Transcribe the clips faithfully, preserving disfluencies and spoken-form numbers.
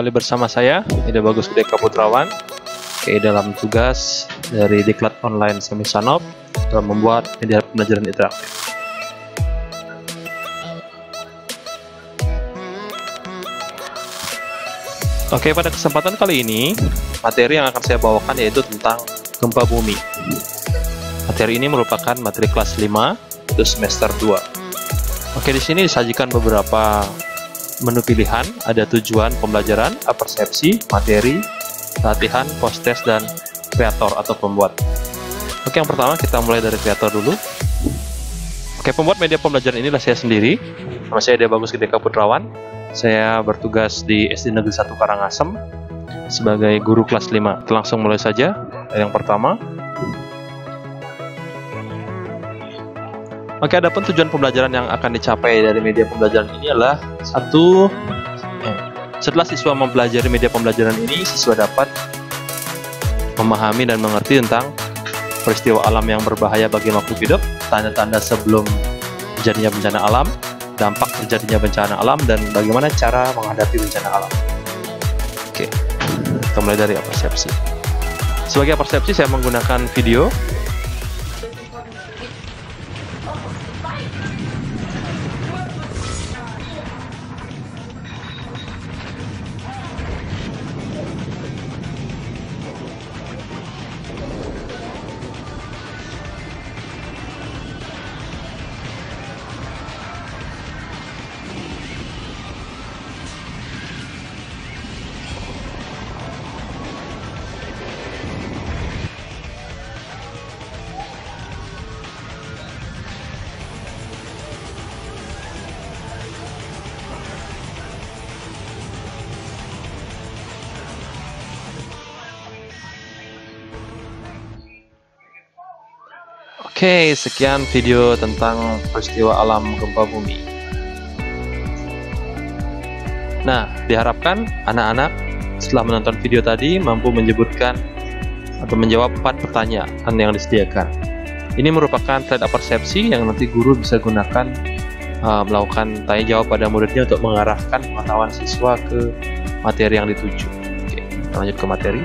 kembali bersama saya, Ida Bagus Gede Kaputrawan. Oke, dalam tugas dari Diklat Online Semisanop dalam membuat media pembelajaran interaktif. Oke, pada kesempatan kali ini, materi yang akan saya bawakan yaitu tentang gempa bumi. Materi ini merupakan materi kelas lima, itu semester dua. Oke, di sini disajikan beberapa menu pilihan, ada tujuan pembelajaran, persepsi, materi, latihan, post-test, dan kreator atau pembuat. Oke, yang pertama kita mulai dari kreator dulu. Oke, pembuat media pembelajaran inilah saya sendiri. Nama saya Ida Bagus Gede Kaputrawan. Saya bertugas di S D Negeri satu Karangasem sebagai guru kelas lima. Kita langsung mulai saja. Yang pertama. Oke, adapun tujuan pembelajaran yang akan dicapai dari media pembelajaran ini adalah satu, eh, setelah siswa mempelajari media pembelajaran ini, siswa dapat memahami dan mengerti tentang peristiwa alam yang berbahaya bagi makhluk hidup, tanda-tanda sebelum terjadinya bencana alam, dampak terjadinya bencana alam, dan bagaimana cara menghadapi bencana alam. Oke, kita mulai dari persepsi. Sebagai persepsi, saya menggunakan video. Oke, sekian video tentang peristiwa alam gempa bumi. Nah, diharapkan anak-anak setelah menonton video tadi mampu menyebutkan atau menjawab empat pertanyaan yang disediakan. Ini merupakan trade persepsi yang nanti guru bisa gunakan uh, melakukan tanya jawab pada muridnya untuk mengarahkan pengetahuan siswa ke materi yang dituju. Oke, kita lanjut ke materi.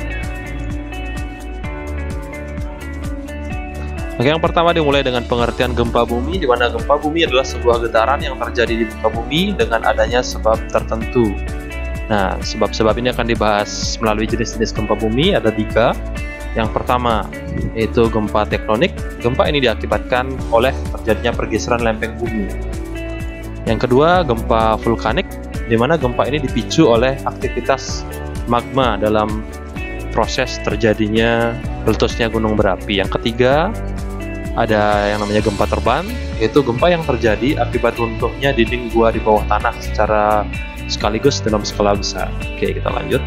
Oke, yang pertama dimulai dengan pengertian gempa bumi, di mana gempa bumi adalah sebuah getaran yang terjadi di muka bumi dengan adanya sebab tertentu. Nah, sebab-sebab ini akan dibahas melalui jenis-jenis gempa bumi, ada tiga. Yang pertama, yaitu gempa tektonik. Gempa ini diakibatkan oleh terjadinya pergeseran lempeng bumi. Yang kedua, gempa vulkanik, di mana gempa ini dipicu oleh aktivitas magma dalam proses terjadinya meletusnya gunung berapi. Yang ketiga, ada yang namanya gempa terbang, yaitu gempa yang terjadi akibat runtuhnya dinding gua di bawah tanah secara sekaligus dalam skala besar. Oke, kita lanjut.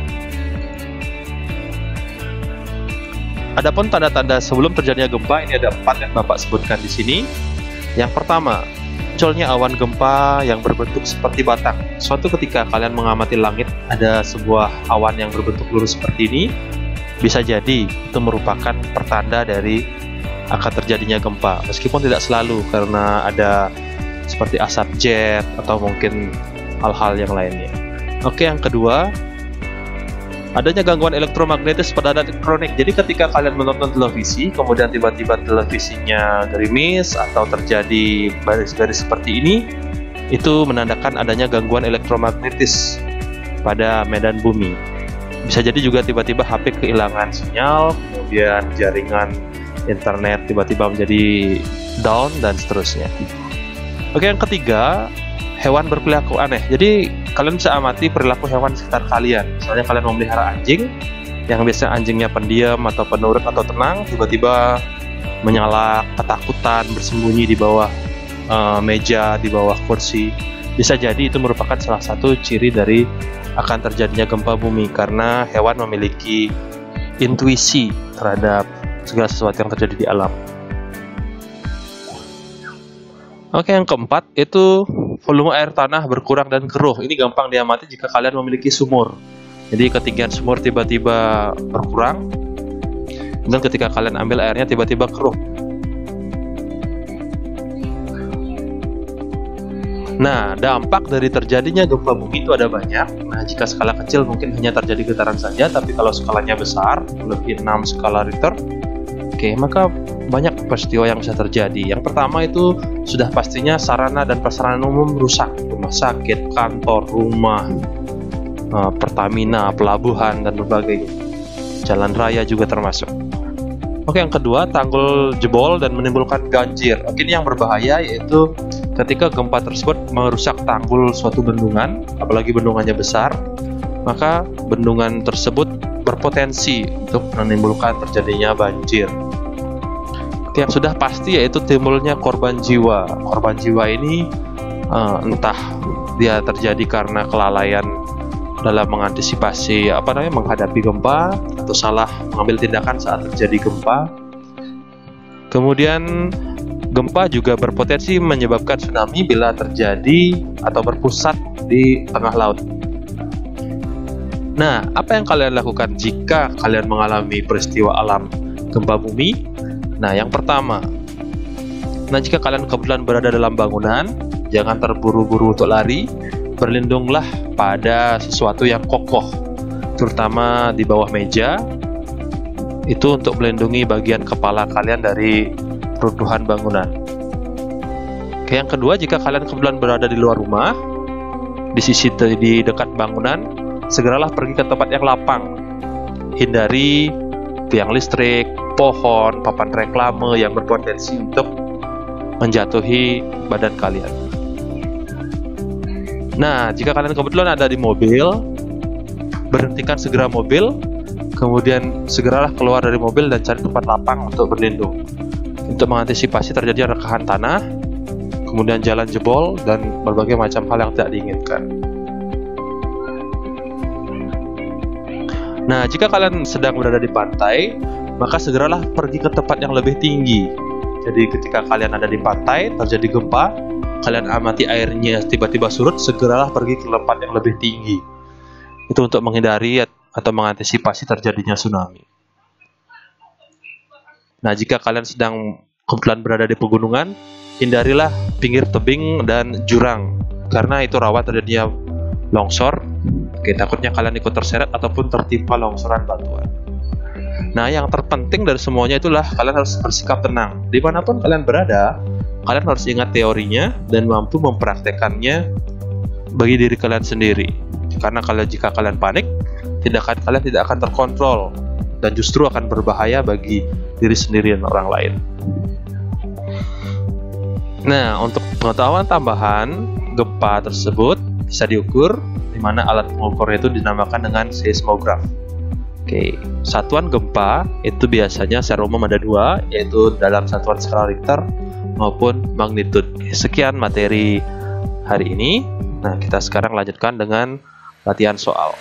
Adapun tanda-tanda sebelum terjadinya gempa, ini ada empat yang Bapak sebutkan di sini. Yang pertama, munculnya awan gempa yang berbentuk seperti batang. Suatu ketika kalian mengamati langit, ada sebuah awan yang berbentuk lurus seperti ini, bisa jadi itu merupakan pertanda dari akan terjadinya gempa, meskipun tidak selalu karena ada seperti asap jet atau mungkin hal-hal yang lainnya. Oke, yang kedua, adanya gangguan elektromagnetis pada elektronik. Jadi ketika kalian menonton televisi, kemudian tiba-tiba televisinya gerimis atau terjadi garis-garis seperti ini, itu menandakan adanya gangguan elektromagnetis pada medan bumi. Bisa jadi juga tiba-tiba H P kehilangan sinyal, kemudian jaringan internet tiba-tiba menjadi down, dan seterusnya. Oke, yang ketiga, hewan berperilaku aneh. Jadi kalian bisa amati perilaku hewan di sekitar kalian. Misalnya kalian memelihara anjing, yang biasanya anjingnya pendiam atau penurut atau tenang, tiba-tiba menyalak, ketakutan, bersembunyi di bawah uh, meja, di bawah kursi. Bisa jadi itu merupakan salah satu ciri dari akan terjadinya gempa bumi, karena hewan memiliki intuisi terhadap segala sesuatu yang terjadi di alam. Oke, yang keempat itu volume air tanah berkurang dan keruh. Ini gampang diamati jika kalian memiliki sumur. Jadi ketinggian sumur tiba-tiba berkurang, dan ketika kalian ambil airnya tiba-tiba keruh. Nah, dampak dari terjadinya gempa bumi itu ada banyak. Nah, jika skala kecil mungkin hanya terjadi getaran saja, tapi kalau skalanya besar, lebih enam skala Richter, oke, maka banyak peristiwa yang bisa terjadi. Yang pertama itu sudah pastinya sarana dan prasarana umum rusak, rumah sakit, kantor, rumah, Pertamina, pelabuhan, dan berbagai jalan raya juga termasuk. Oke, yang kedua, tanggul jebol dan menimbulkan banjir. Oke, ini yang berbahaya, yaitu ketika gempa tersebut merusak tanggul suatu bendungan, apalagi bendungannya besar, maka bendungan tersebut berpotensi untuk menimbulkan terjadinya banjir. Oke, yang sudah pasti yaitu timbulnya korban jiwa. Korban jiwa ini uh, entah dia terjadi karena kelalaian dalam mengantisipasi apa namanya menghadapi gempa, atau salah mengambil tindakan saat terjadi gempa. Kemudian gempa juga berpotensi menyebabkan tsunami bila terjadi atau berpusat di tengah laut. Nah, apa yang kalian lakukan jika kalian mengalami peristiwa alam gempa bumi? Nah, yang pertama, nah jika kalian kebetulan berada dalam bangunan, jangan terburu-buru untuk lari. Berlindunglah pada sesuatu yang kokoh, terutama di bawah meja, itu untuk melindungi bagian kepala kalian dari runtuhan bangunan. Oke, yang kedua, jika kalian kebetulan berada di luar rumah, di sisi di dekat bangunan, segeralah pergi ke tempat yang lapang. Hindari tiang listrik, pohon, papan reklame yang berpotensi untuk menjatuhi badan kalian. Nah, jika kalian kebetulan ada di mobil, berhentikan segera mobil, kemudian segeralah keluar dari mobil dan cari tempat lapang untuk berlindung, untuk mengantisipasi terjadi rekahan tanah, kemudian jalan jebol, dan berbagai macam hal yang tidak diinginkan. Nah, jika kalian sedang berada di pantai, maka segeralah pergi ke tempat yang lebih tinggi. Jadi ketika kalian ada di pantai, terjadi gempa, kalian amati airnya tiba-tiba surut, segeralah pergi ke tempat yang lebih tinggi. Itu untuk menghindari atau mengantisipasi terjadinya tsunami. Nah, jika kalian sedang kebetulan berada di pegunungan, hindarilah pinggir tebing dan jurang, karena itu rawan terjadinya longsor. Oke, takutnya kalian ikut terseret ataupun tertimpa longsoran batuan. Nah, yang terpenting dari semuanya itulah kalian harus bersikap tenang. Dimanapun kalian berada, kalian harus ingat teorinya dan mampu mempraktekannya bagi diri kalian sendiri. Karena kalau jika kalian panik, tindakan kalian tidak akan terkontrol dan justru akan berbahaya bagi diri sendiri dan orang lain. Nah, untuk pengetahuan tambahan, gempa tersebut bisa diukur, di mana alat pengukurnya itu dinamakan dengan seismograf. Oke, satuan gempa itu biasanya secara umum ada dua, yaitu dalam satuan skala Richter maupun magnitude. Sekian materi hari ini. Nah, kita sekarang lanjutkan dengan latihan soal.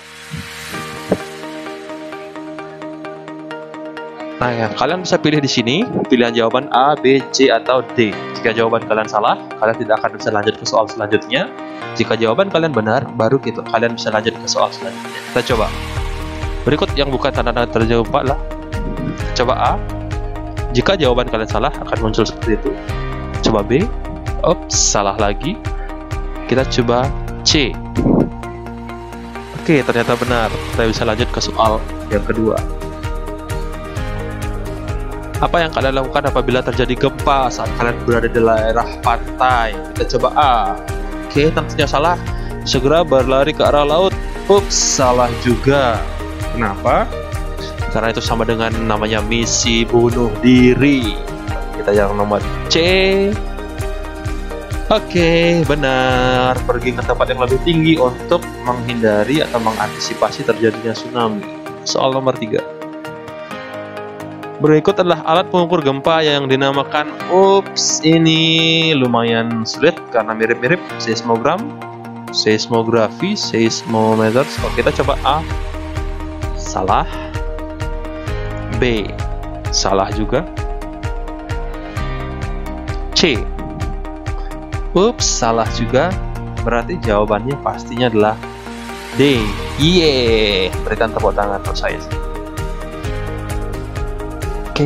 Nah, yang kalian bisa pilih di sini, pilihan jawaban A, B, C, atau D. Jika jawaban kalian salah, kalian tidak akan bisa lanjut ke soal selanjutnya. Jika jawaban kalian benar, baru gitu kalian bisa lanjut ke soal selanjutnya. Kita coba. Berikut yang bukan tanda-tanda terjadi gempa lah. Coba A. Jika jawaban kalian salah, akan muncul seperti itu. Coba B. Ups, salah lagi. Kita coba C. Oke, ternyata benar. Kita bisa lanjut ke soal yang kedua. Apa yang kalian lakukan apabila terjadi gempa saat kalian berada di daerah pantai? Kita coba A. Oke, tentunya salah. Segera berlari ke arah laut. Ups, salah juga. Kenapa? Karena itu sama dengan namanya misi bunuh diri. Kita yang nomor C. Oke, benar. Pergi ke tempat yang lebih tinggi untuk menghindari atau mengantisipasi terjadinya tsunami. Soal nomor tiga. Berikut adalah alat pengukur gempa yang dinamakan, ups, ini lumayan sulit karena mirip-mirip, seismogram, seismografi, seismometer. So, kita coba A. Salah. B. Salah juga. C. Ups, salah juga. Berarti jawabannya pastinya adalah D. Yeay, berikan tepuk tangan untuk saya. Oke,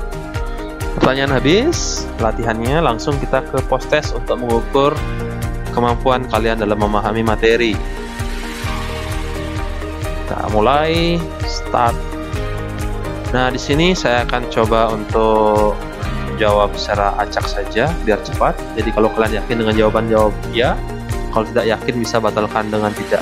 pertanyaan habis. Latihannya langsung kita ke post test untuk mengukur kemampuan kalian dalam memahami materi. Kita mulai, start. Nah, di sini saya akan coba untuk jawab secara acak saja biar cepat. Jadi kalau kalian yakin dengan jawaban, jawab ya. Kalau tidak yakin bisa batalkan dengan tidak.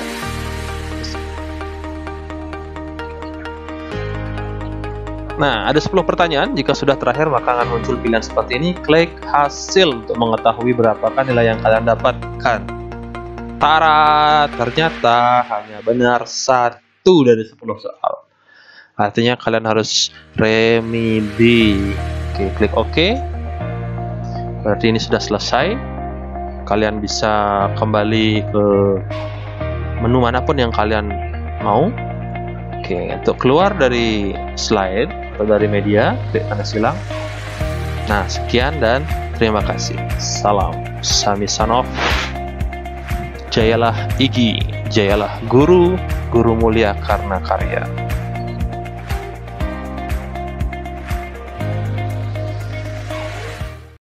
Nah, ada sepuluh pertanyaan. Jika sudah terakhir, maka akan muncul pilihan seperti ini. Klik hasil untuk mengetahui berapakah nilai yang kalian dapatkan. Tara, ternyata hanya benar satu dari sepuluh soal. Artinya kalian harus remedi. Oke, klik OK. Berarti ini sudah selesai. Kalian bisa kembali ke menu manapun yang kalian mau. Oke, untuk keluar dari slide atau dari media, klik tanda silang. Nah, sekian dan terima kasih. Salam Samisanov. Jayalah Igi, jayalah guru, guru mulia karena karya.